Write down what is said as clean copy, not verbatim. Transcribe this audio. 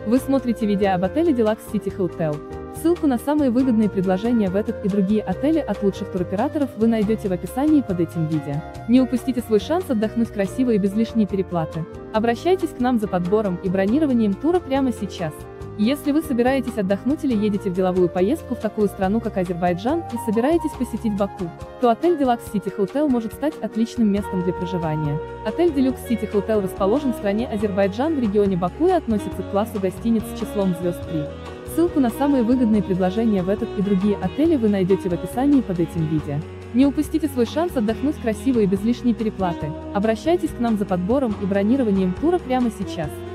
Вы смотрите видео об отеле Deluxe City Hotel. Ссылку на самые выгодные предложения в этот и другие отели от лучших туроператоров вы найдете в описании под этим видео. Не упустите свой шанс отдохнуть красиво и без лишней переплаты. Обращайтесь к нам за подбором и бронированием тура прямо сейчас. Если вы собираетесь отдохнуть или едете в деловую поездку в такую страну, как Азербайджан, и собираетесь посетить Баку, то отель Deluxe City Hotel может стать отличным местом для проживания. Отель Deluxe City Hotel расположен в стране Азербайджан в регионе Баку и относится к классу гостиниц с числом звезд 3. Ссылку на самые выгодные предложения в этот и другие отели вы найдете в описании под этим видео. Не упустите свой шанс отдохнуть красиво и без лишней переплаты. Обращайтесь к нам за подбором и бронированием тура прямо сейчас.